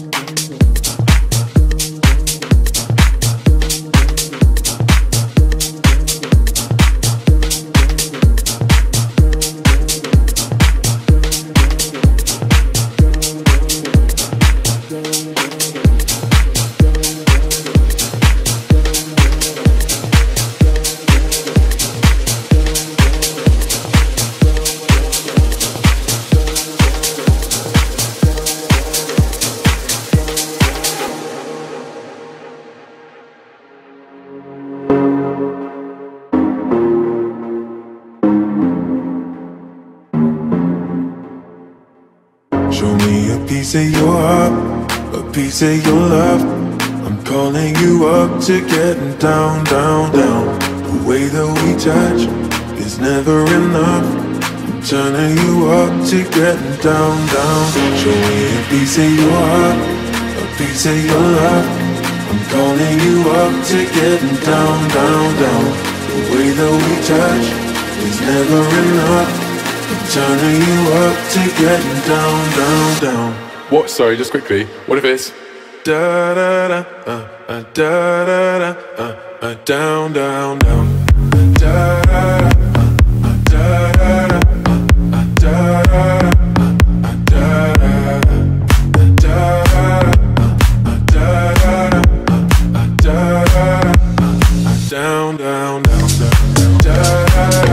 Show me a piece of your heart, a piece of your love. I'm calling you up to getting down, down, down. The way that we touch is never enough. I'm turning you up to getting down, down. Show me a piece of your heart, a piece of your love. I'm calling you up to getting down, down, down. The way that we touch is never enough. Turning you up to getting down, down, down. What? Sorry, just quickly. What if it's da da da da da da down, down, down. Da da da da da da da. Down, down, down, down, da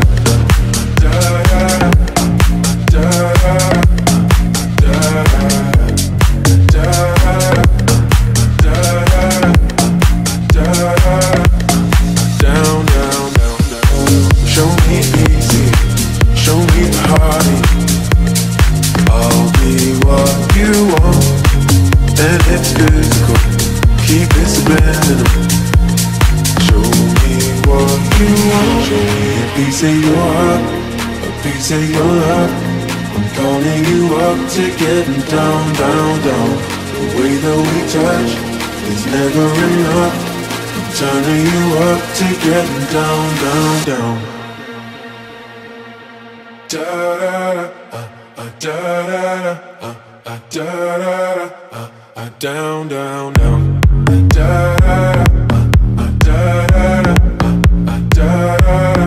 piece of your heart, a piece of your love. I'm calling you up to getting down, down, down. The way that we touch is never enough. I'm turning you up to getting down, down, down. Da da da da da da da down, down, down. Da da da da da da.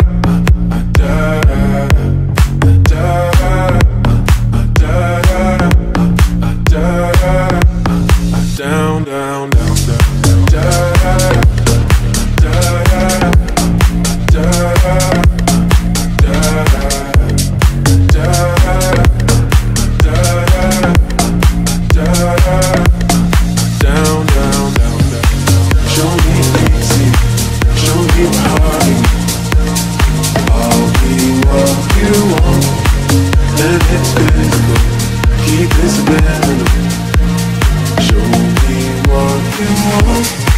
Down, down, down, down, da da da da da down, down, down. Show me easy, show me party. I'll be what you want, and it's physical. Keep it subliminal. Show me what you want.